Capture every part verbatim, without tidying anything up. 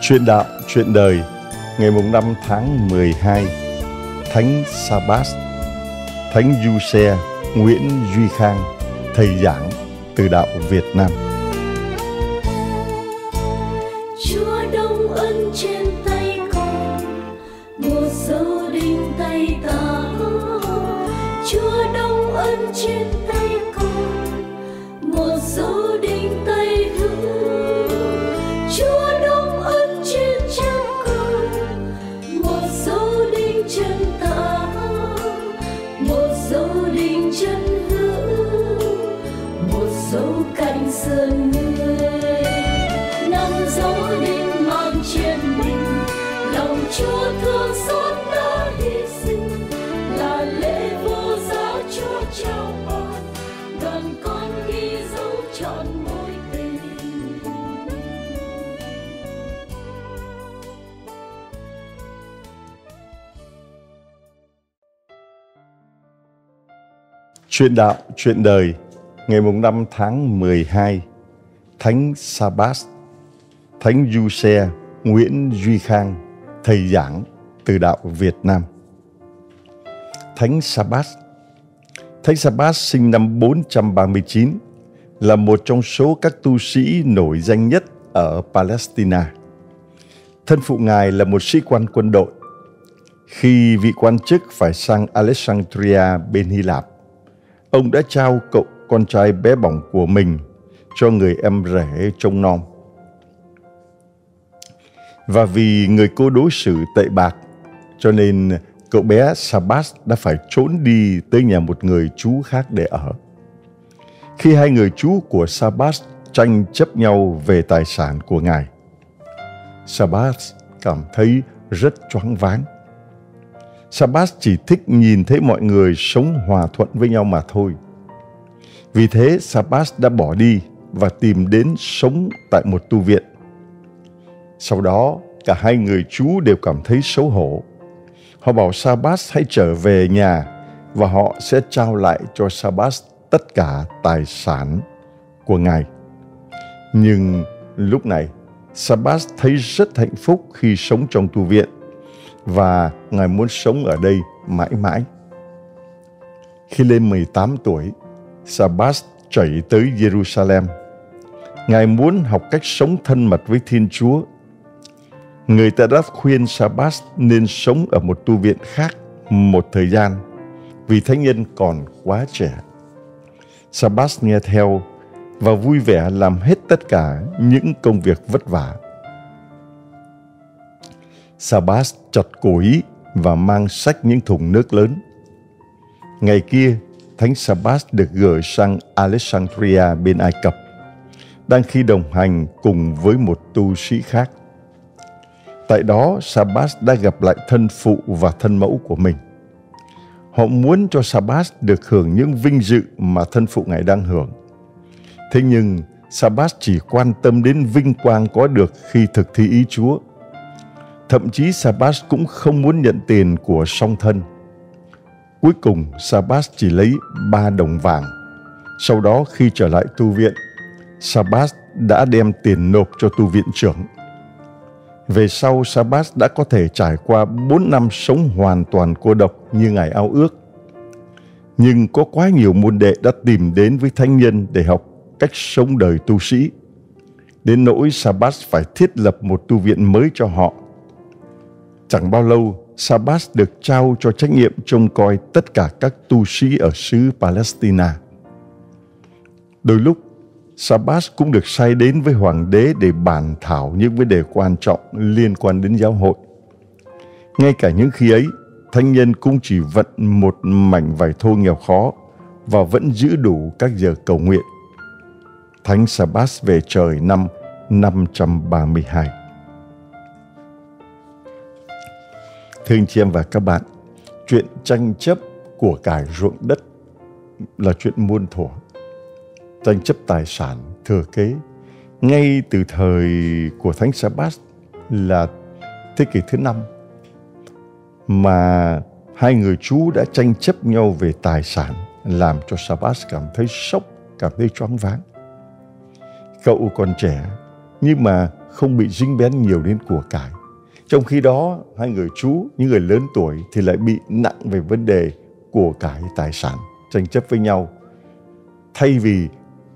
Chuyện đạo, chuyện đời, ngày năm tháng mười hai, Thánh Sa-bát, Thánh Du-xe, Nguyễn Duy Khang, thầy giảng từ đạo Việt Nam. Chúa đông ân trên tay con, một dấu đinh tay ta. Chúa đông ân trên tay con, một dấu đinh tay hữu. Chúa đông ân trên chân con, một dấu đinh chân ta, một dấu đinh chân hữu, một dấu cạnh sườn người. Năm dấu đinh mang trên mình, lòng Chúa thương xót đã hy sinh, là lễ vô giá Chúa trao ban, đoàn con ghi dấu trọn mối tình. Chuyện đạo, chuyện đời, ngày năm tháng mười hai, Thánh Sa-bát, Thánh Du-xe, Nguyễn Duy Khang, thầy giảng từ đạo Việt Nam. Thánh Sa-bát Thánh Sa-bát sinh năm bốn trăm ba mươi chín, là một trong số các tu sĩ nổi danh nhất ở Palestine. Thân phụ Ngài là một sĩ quan quân đội. Khi vị quan chức phải sang Alexandria bên Hy Lạp, ông đã trao cậu con trai bé bỏng của mình cho người em rể trông nom. Và vì người cô đối xử tệ bạc, cho nên cậu bé Sa-bát đã phải trốn đi tới nhà một người chú khác để ở. Khi hai người chú của Sa-bát tranh chấp nhau về tài sản của ngài, Sa-bát cảm thấy rất choáng váng. Sa-bát chỉ thích nhìn thấy mọi người sống hòa thuận với nhau mà thôi. Vì thế Sa-bát đã bỏ đi và tìm đến sống tại một tu viện. Sau đó cả hai người chú đều cảm thấy xấu hổ. Họ bảo Sa-bát hãy trở về nhà và họ sẽ trao lại cho Sa-bát tất cả tài sản của ngài. Nhưng lúc này Sa-bát thấy rất hạnh phúc khi sống trong tu viện và ngài muốn sống ở đây mãi mãi. Khi lên mười tám tuổi, Sa-bát chạy tới Jerusalem. Ngài muốn học cách sống thân mật với Thiên Chúa. Người ta đã khuyên Sa-bát nên sống ở một tu viện khác một thời gian vì thánh nhân còn quá trẻ. Sa-bát nghe theo và vui vẻ làm hết tất cả những công việc vất vả. Sa-bát chặt củi và mang xách những thùng nước lớn. Ngày kia, Thánh Sa-bát được gửi sang Alexandria bên Ai Cập, đang khi đồng hành cùng với một tu sĩ khác. Tại đó, Sa-bát đã gặp lại thân phụ và thân mẫu của mình. Họ muốn cho Sa-bát được hưởng những vinh dự mà thân phụ ngài đang hưởng. Thế nhưng, Sa-bát chỉ quan tâm đến vinh quang có được khi thực thi ý Chúa. Thậm chí Sa-bát cũng không muốn nhận tiền của song thân. Cuối cùng, Sa-bát chỉ lấy ba đồng vàng. Sau đó khi trở lại tu viện, Sa-bát đã đem tiền nộp cho tu viện trưởng. Về sau, Sa-bát đã có thể trải qua bốn năm sống hoàn toàn cô độc như ngài ao ước. Nhưng có quá nhiều môn đệ đã tìm đến với thánh nhân để học cách sống đời tu sĩ. Đến nỗi Sa-bát phải thiết lập một tu viện mới cho họ. Chẳng bao lâu, Sa-bát được trao cho trách nhiệm trông coi tất cả các tu sĩ ở xứ Palestine. Đôi lúc, Sa-bát cũng được sai đến với hoàng đế để bàn thảo những vấn đề quan trọng liên quan đến giáo hội. Ngay cả những khi ấy, thánh nhân cũng chỉ vận một mảnh vải thô nghèo khó và vẫn giữ đủ các giờ cầu nguyện. Thánh Sa-bát về trời năm năm trăm ba mươi hai. Thưa anh chị em và các bạn, chuyện tranh chấp của cải ruộng đất là chuyện muôn thuở. Tranh chấp tài sản, thừa kế, ngay từ thời của Thánh Sa-bát là thế kỷ thứ năm, mà hai người chú đã tranh chấp nhau về tài sản, làm cho Sa-bát cảm thấy sốc, cảm thấy choáng váng. Cậu còn trẻ, nhưng mà không bị dính bén nhiều đến của cải. Trong khi đó, hai người chú, những người lớn tuổi thì lại bị nặng về vấn đề của cải tài sản, tranh chấp với nhau. Thay vì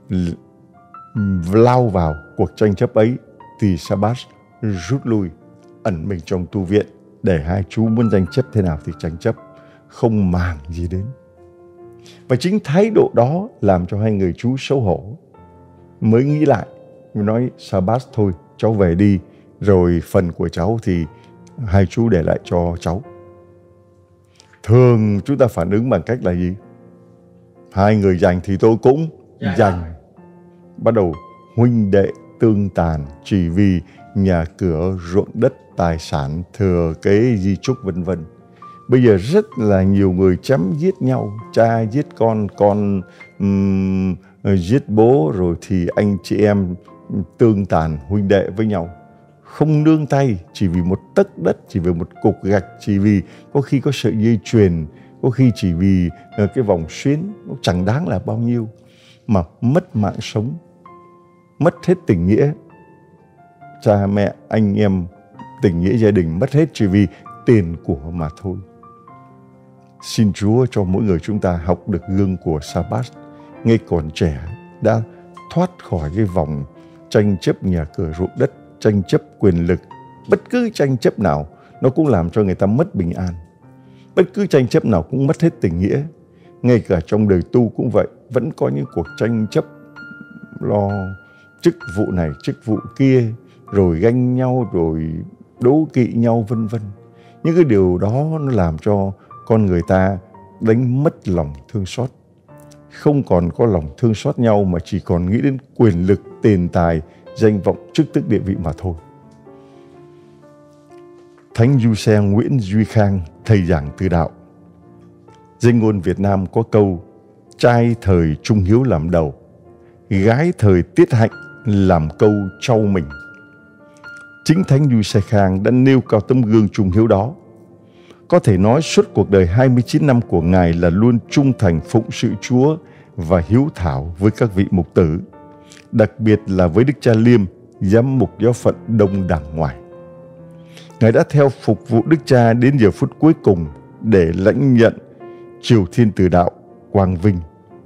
lao vào cuộc tranh chấp ấy thì Sabas rút lui, ẩn mình trong tu viện để hai chú muốn tranh chấp thế nào thì tranh chấp, không màng gì đến. Và chính thái độ đó làm cho hai người chú xấu hổ, mới nghĩ lại, nói Sabas thôi cháu về đi, rồi phần của cháu thì hai chú để lại cho cháu. Thường chúng ta phản ứng bằng cách là gì? Hai người giành thì tôi cũng giành. Bắt đầu huynh đệ tương tàn chỉ vì nhà cửa, ruộng đất, tài sản, thừa kế, di chúc vân vân. Bây giờ rất là nhiều người chém giết nhau, cha giết con, con um, giết bố, rồi thì anh chị em tương tàn huynh đệ với nhau. Không nương tay chỉ vì một tấc đất, chỉ vì một cục gạch, chỉ vì có khi có sợi dây chuyền, có khi chỉ vì cái vòng xuyến, nó chẳng đáng là bao nhiêu, mà mất mạng sống, mất hết tình nghĩa cha mẹ, anh em, tình nghĩa gia đình, mất hết chỉ vì tiền của mà thôi. Xin Chúa cho mỗi người chúng ta học được gương của Sabas, ngay còn trẻ đã thoát khỏi cái vòng tranh chấp nhà cửa ruộng đất, tranh chấp quyền lực. Bất cứ tranh chấp nào nó cũng làm cho người ta mất bình an. Bất cứ tranh chấp nào cũng mất hết tình nghĩa. Ngay cả trong đời tu cũng vậy, vẫn có những cuộc tranh chấp lo chức vụ này, chức vụ kia, rồi ganh nhau, rồi đố kỵ nhau vân vân. Những cái điều đó nó làm cho con người ta đánh mất lòng thương xót. Không còn có lòng thương xót nhau mà chỉ còn nghĩ đến quyền lực, tiền tài, danh vọng, chức tước, địa vị mà thôi. Thánh Du Xe Nguyễn Duy Khang, thầy giảng từ đạo. Danh ngôn Việt Nam có câu: trai thời trung hiếu làm đầu, gái thời tiết hạnh làm câu trau mình. Chính Thánh Du Xe Khang đã nêu cao tấm gương trung hiếu đó. Có thể nói suốt cuộc đời hai mươi chín năm của Ngài là luôn trung thành phụng sự Chúa và hiếu thảo với các vị mục tử, đặc biệt là với Đức Cha Liêm, giám mục giáo phận Đông Đàng Ngoài. Ngài đã theo phục vụ Đức Cha đến giờ phút cuối cùng để lãnh nhận triều thiên tử đạo quang vinh.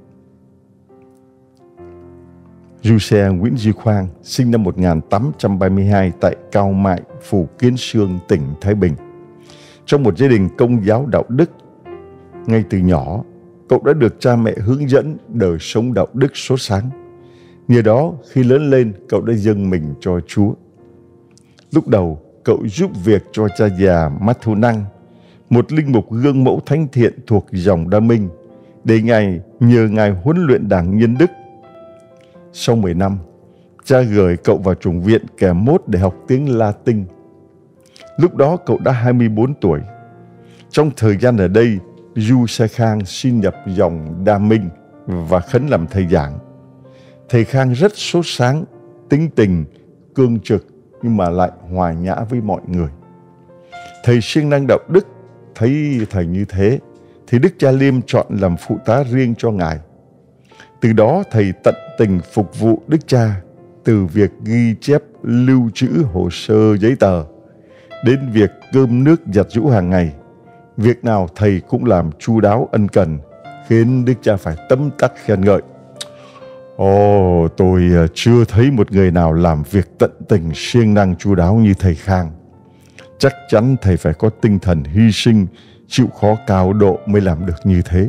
Du Xe Nguyễn Duy Khang sinh năm một nghìn tám trăm ba mươi hai tại Cao Mại, Phủ Kiến Sương, tỉnh Thái Bình. Trong một gia đình công giáo đạo đức, ngay từ nhỏ, cậu đã được cha mẹ hướng dẫn đời sống đạo đức sốt sáng. Nhờ đó, khi lớn lên, cậu đã dâng mình cho Chúa. Lúc đầu, cậu giúp việc cho cha già Mát Thu Năng, một linh mục gương mẫu thánh thiện thuộc dòng Đa Minh, để Ngài nhờ Ngài huấn luyện đảng nhân đức. Sau mười năm, cha gửi cậu vào chủng viện Kẻ Mốt để học tiếng Latin. Lúc đó cậu đã hai mươi bốn tuổi. Trong thời gian ở đây, Du Xe Khang xin nhập dòng Đa Minh và khấn làm thầy giảng. Thầy Khang rất sốt sáng, tính tình, cương trực nhưng mà lại hòa nhã với mọi người. Thầy siêng năng đạo đức, thấy thầy như thế thì Đức Cha Liêm chọn làm phụ tá riêng cho Ngài. Từ đó thầy tận tình phục vụ Đức Cha, từ việc ghi chép lưu trữ hồ sơ giấy tờ đến việc cơm nước giặt giũ hàng ngày. Việc nào thầy cũng làm chu đáo ân cần, khiến Đức Cha phải tấm tắc khen ngợi. Ồ, tôi chưa thấy một người nào làm việc tận tình siêng năng chu đáo như thầy Khang. Chắc chắn thầy phải có tinh thần hy sinh, chịu khó cao độ mới làm được như thế.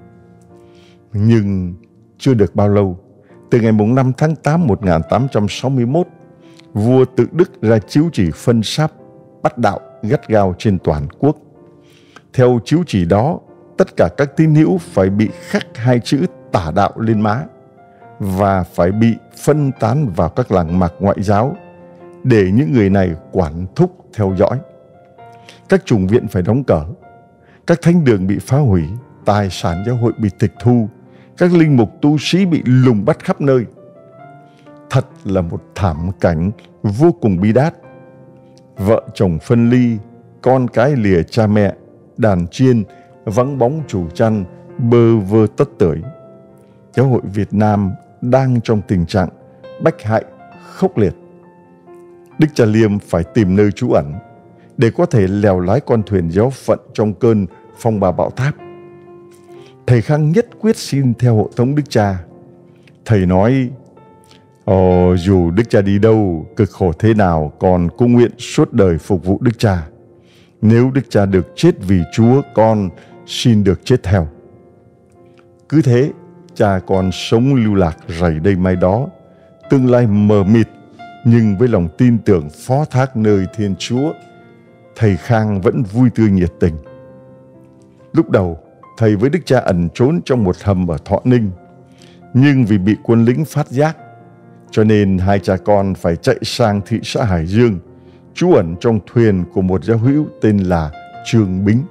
Nhưng chưa được bao lâu, từ ngày năm tháng tám một nghìn tám trăm sáu mươi mốt, vua Tự Đức ra chiếu chỉ phân sáp bắt đạo gắt gao trên toàn quốc. Theo chiếu chỉ đó, tất cả các tín hữu phải bị khắc hai chữ tả đạo lên má và phải bị phân tán vào các làng mạc ngoại giáo để những người này quản thúc theo dõi. Các chủng viện phải đóng cửa, các thánh đường bị phá hủy, tài sản giáo hội bị tịch thu, các linh mục tu sĩ bị lùng bắt khắp nơi. Thật là một thảm cảnh vô cùng bi đát. Vợ chồng phân ly, con cái lìa cha mẹ, đàn chiên vắng bóng chủ chăn, bơ vơ tất tưởi. Giáo hội Việt Nam đang trong tình trạng bách hại khốc liệt. Đức Cha Liêm phải tìm nơi trú ẩn để có thể lèo lái con thuyền giáo phận trong cơn phong ba bão táp. Thầy Khang nhất quyết xin theo hộ tống Đức Cha. Thầy nói, Ồ, dù Đức Cha đi đâu, cực khổ thế nào, con cũng nguyện suốt đời phục vụ Đức Cha. Nếu Đức Cha được chết vì Chúa, con xin được chết theo. Cứ thế, cha con sống lưu lạc rày đây mai đó, tương lai mờ mịt, nhưng với lòng tin tưởng phó thác nơi Thiên Chúa, thầy Khang vẫn vui tươi nhiệt tình. Lúc đầu, thầy với Đức Cha ẩn trốn trong một hầm ở Thọ Ninh, nhưng vì bị quân lính phát giác, cho nên hai cha con phải chạy sang thị xã Hải Dương, trú ẩn trong thuyền của một giáo hữu tên là Trương Bính.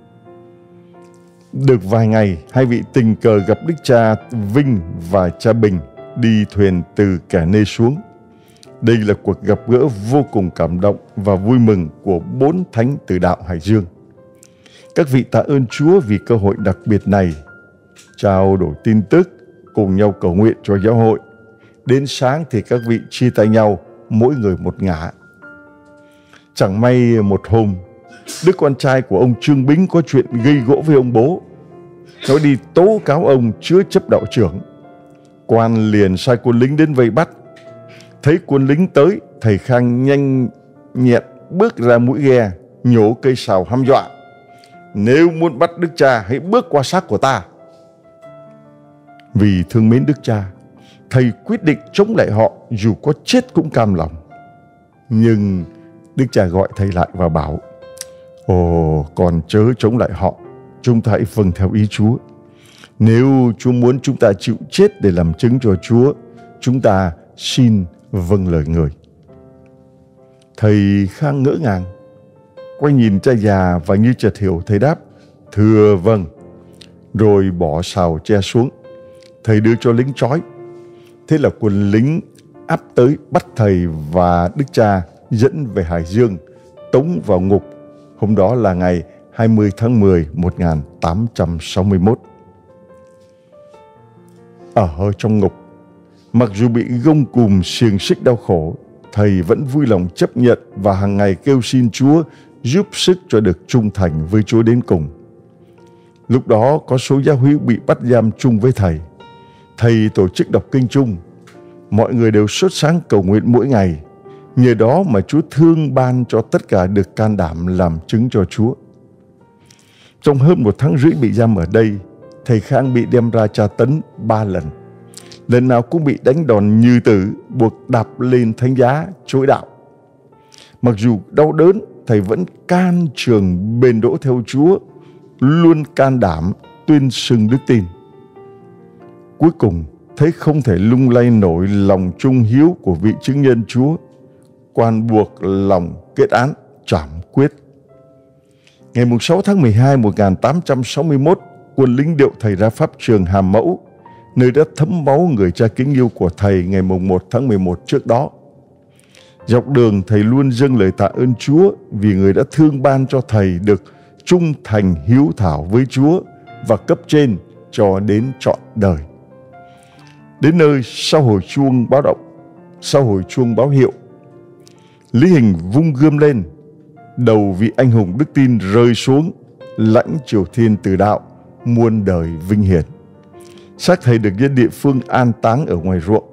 Được vài ngày, hai vị tình cờ gặp Đức Cha Vinh và cha Bình đi thuyền từ Kẻ Nê xuống. Đây là cuộc gặp gỡ vô cùng cảm động và vui mừng của bốn thánh tử đạo Hải Dương. Các vị tạ ơn Chúa vì cơ hội đặc biệt này, trao đổi tin tức, cùng nhau cầu nguyện cho giáo hội. Đến sáng thì các vị chia tay nhau, mỗi người một ngả. Chẳng may một hôm, đứa con trai của ông Trương Bính có chuyện gây gỗ với ông bố. Nó đi tố cáo ông chứa chấp đạo trưởng. Quan liền sai quân lính đến vây bắt. Thấy quân lính tới, thầy Khang nhanh nhẹn bước ra mũi ghe, nhổ cây sào hăm dọa. Nếu muốn bắt Đức Cha, hãy bước qua xác của ta. Vì thương mến Đức Cha, thầy quyết định chống lại họ, dù có chết cũng cam lòng. Nhưng Đức Cha gọi thầy lại và bảo, Ồ, còn chớ chống lại họ, chúng ta hãy vâng theo ý Chúa. Nếu Chúa muốn chúng ta chịu chết để làm chứng cho Chúa, chúng ta xin vâng lời người. Thầy Khang ngỡ ngàng, quay nhìn cha già và như chợt hiểu, thầy đáp, thưa vâng. Rồi bỏ sào che xuống. Thầy đưa cho lính trói. Thế là quân lính áp tới bắt thầy và Đức Cha dẫn về Hải Dương, tống vào ngục. Hôm đó là ngày hai mươi tháng mười một nghìn tám trăm sáu mươi mốt. Ở trong ngục, mặc dù bị gông cùm xiềng xích đau khổ, thầy vẫn vui lòng chấp nhận và hàng ngày kêu xin Chúa giúp sức cho được trung thành với Chúa đến cùng. Lúc đó có số giáo hữu bị bắt giam chung với thầy. Thầy tổ chức đọc kinh chung. Mọi người đều sốt sáng cầu nguyện mỗi ngày. Nhờ đó mà Chúa thương ban cho tất cả được can đảm làm chứng cho Chúa. Trong hơn một tháng rưỡi bị giam ở đây, thầy Khang bị đem ra tra tấn ba lần. Lần nào cũng bị đánh đòn như tử, buộc đạp lên thánh giá, chối đạo. Mặc dù đau đớn, thầy vẫn can trường bền đỗ theo Chúa, luôn can đảm tuyên xưng đức tin. Cuối cùng, thấy không thể lung lay nổi lòng trung hiếu của vị chứng nhân Chúa, quan buộc lòng kết án trảm quyết. Ngày sáu tháng mười hai một nghìn tám trăm sáu mươi mốt, quân lính điệu thầy ra pháp trường Hàm Mẫu, nơi đã thấm máu người cha kính yêu của thầy ngày một tháng mười một trước đó. Dọc đường, thầy luôn dâng lời tạ ơn Chúa vì người đã thương ban cho thầy được trung thành hiếu thảo với Chúa và cấp trên cho đến trọn đời. Đến nơi, sau hồi chuông báo động, sau hồi chuông báo hiệu, Lý Hình vung gươm lên, đầu vị anh hùng đức tin rơi xuống, lãnh triều thiên tử đạo, muôn đời vinh hiển. Xác thầy được dân địa phương an táng ở ngoài ruộng.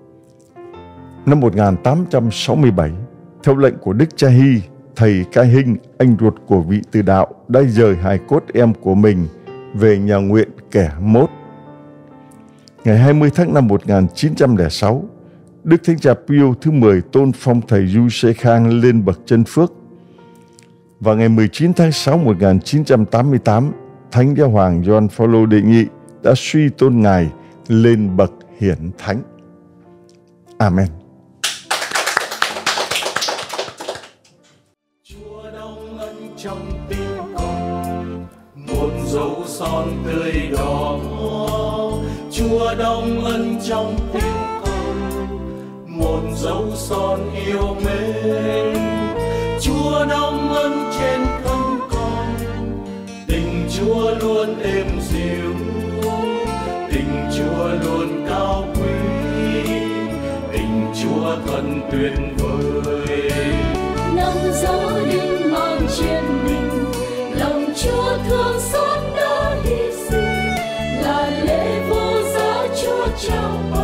Năm một nghìn tám trăm sáu mươi bảy, theo lệnh của Đức Cha Hy, thầy Cai Hinh, anh ruột của vị tử đạo, đã dời hài cốt em của mình về nhà nguyện Kẻ Mốt. Ngày hai mươi tháng năm một nghìn chín trăm lẻ sáu, Đức Thánh Cha Pio thứ mười tôn phong thầy Du Sê Khang lên bậc chân phước. Và ngày mười chín tháng sáu một nghìn chín trăm tám mươi tám, Thánh Giáo Hoàng Gioan Phaolô đệ nhị đã suy tôn Ngài lên bậc hiển thánh. Amen. Chúa đóng ân trong tim con, một dấu son tươi đỏ. Chúa đóng ân trong tim con, một dấu son yêu mến. Chúa đóng ân trên thân con, tình Chúa luôn êm dịu, tình Chúa luôn cao quý, tình Chúa thật tuyệt vời. Năm dấu đinh mang trên mình, lòng Chúa thương xót đã hy sinh, là lễ vô giá Chúa trao.